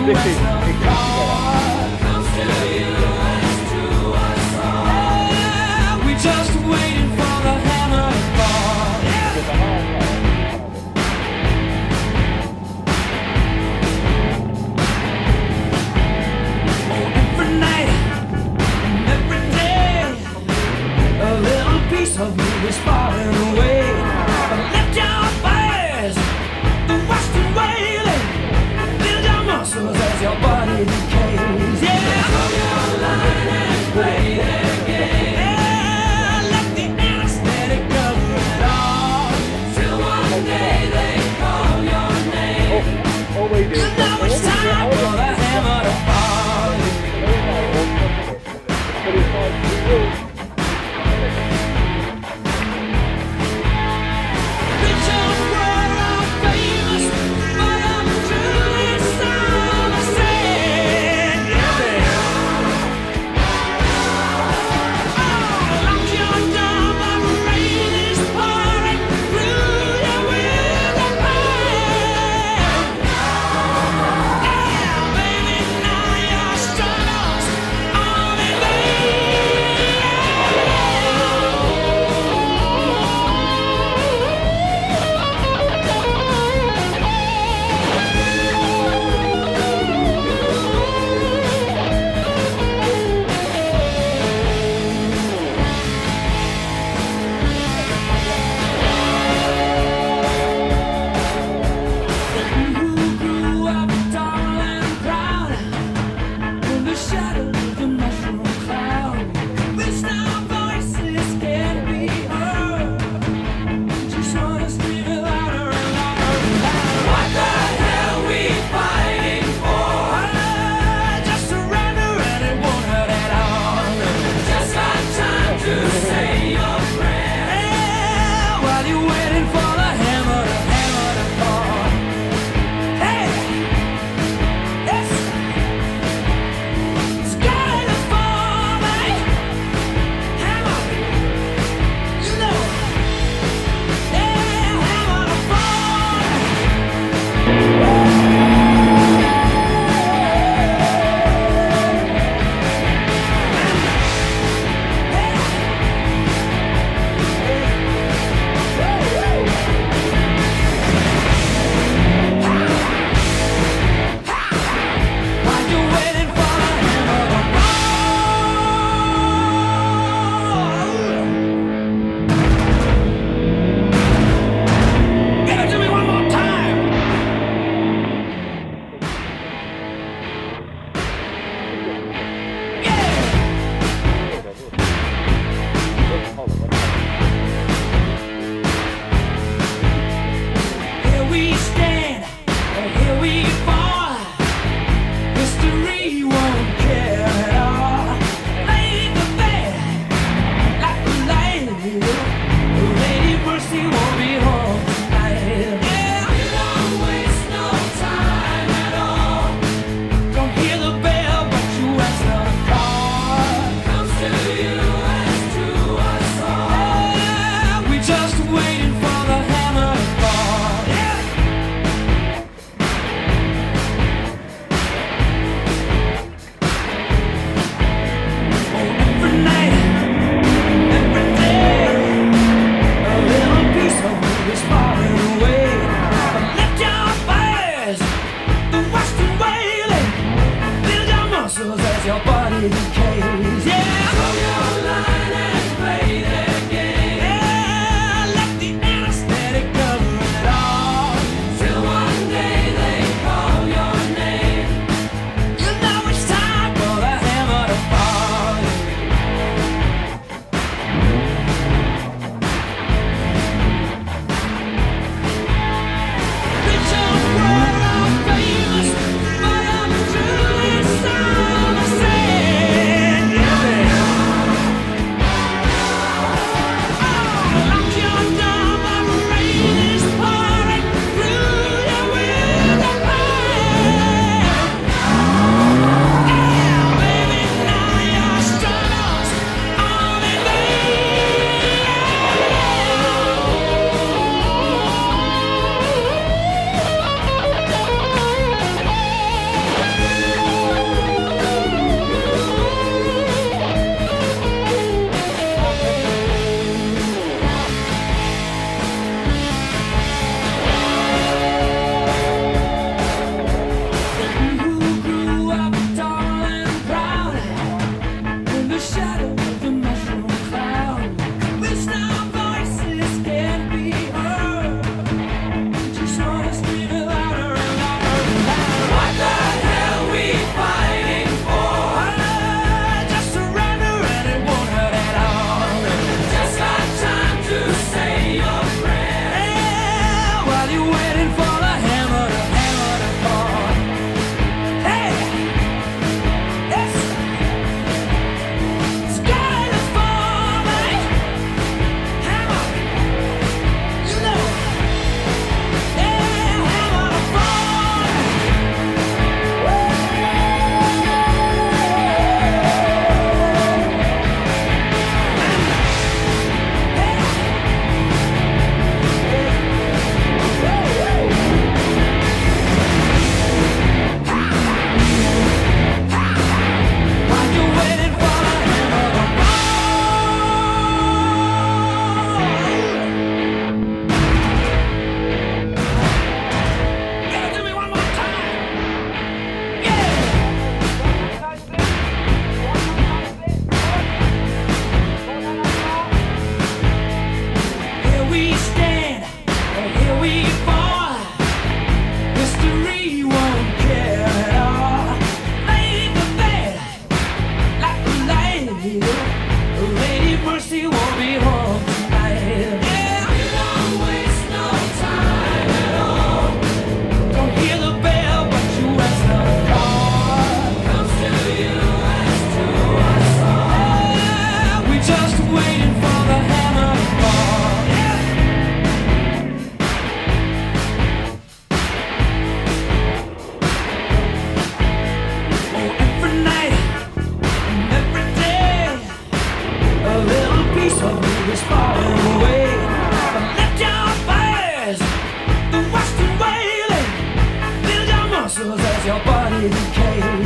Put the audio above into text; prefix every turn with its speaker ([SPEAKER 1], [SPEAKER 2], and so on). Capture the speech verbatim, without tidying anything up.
[SPEAKER 1] This is exactly
[SPEAKER 2] comes to you as to us all. Yeah, we're just waiting for the hammer to fall. Oh, every night and every day, a little piece of me is falling away. But lift your fires, the western wailing, build your muscles as your body decays. Yeah, throw your line and play their game. Yeah, let the anesthetic cover it all, till one day they call your name.
[SPEAKER 1] Oh, oh, they do.
[SPEAKER 2] And now it's time for the hammer to fall.
[SPEAKER 1] But it's like,
[SPEAKER 2] Reach out, we're all famous, but I'm truly sorry, said, yeah, oh, long your dumb, the rain is pouring through your window pane. we fall, history won't care at all. Lay the bed like a lady, Lady Mercy won't be home tonight. Yeah, we won't waste no time at all. Don't hear the bell, but you answer the call. Comes to you as to us all. Yeah, we just waiting for the hammer to fall. Yeah. Oh, every night and every day, a little piece of me is falling away. But lift your fires, the western wailing, build your muscles as your body decays.